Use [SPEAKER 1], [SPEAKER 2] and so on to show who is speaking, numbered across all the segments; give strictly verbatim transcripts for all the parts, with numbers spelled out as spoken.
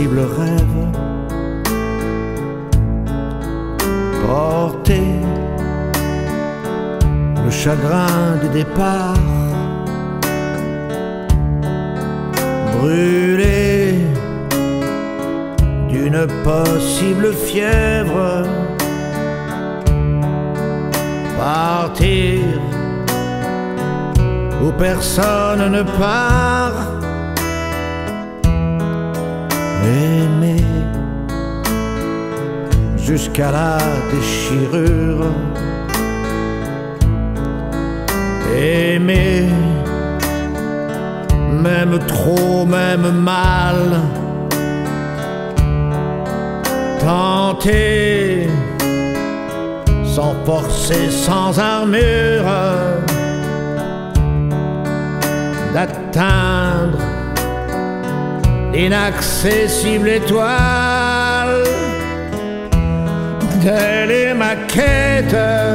[SPEAKER 1] impossible rêve, porter le chagrin du départ, brûler d'une possible fièvre, partir où personne ne part, aimer jusqu'à la déchirure, aimer même trop, même mal, tenter sans forcer, sans armure, d'atteindre l'inaccessible étoile. Telle est ma quête,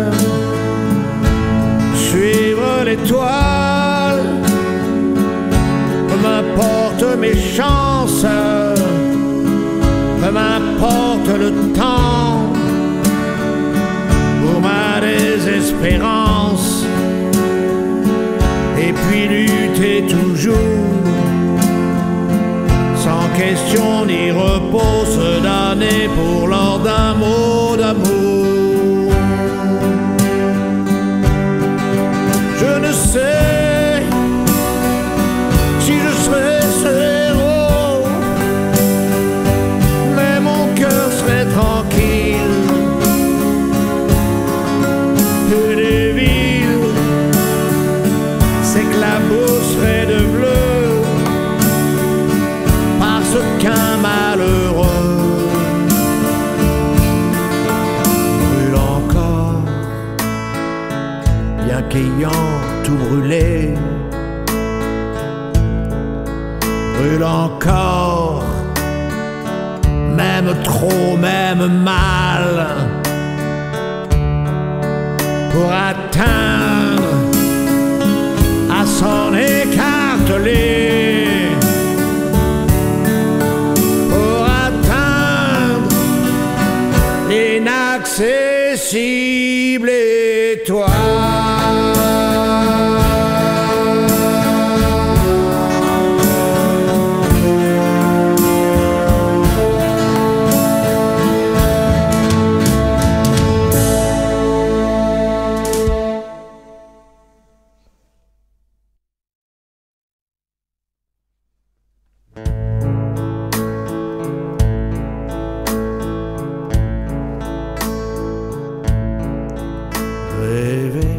[SPEAKER 1] suivre l'étoile. Peu m'importe mes chances, peu m'importe le temps, pour ma désespérance, et puis lutter toujours, sans question ni repos, se donner pour l'or d'un mot d'amour. Je ne sais si je serai ce héros, mais mon cœur serait tranquille. Et les villes s'éclabousseraient de bleu, parce qu'un malheureux brûle encore, bien qu'ayant tout brûlé, brûle encore, même trop, même mal, pour atteindre à s'en écarteler, pour atteindre l'inaccessible étoile. Rêver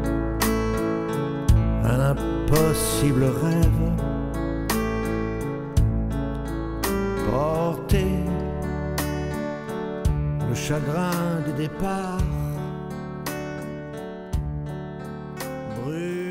[SPEAKER 1] un impossible rêve, porter le chagrin du départ, brûler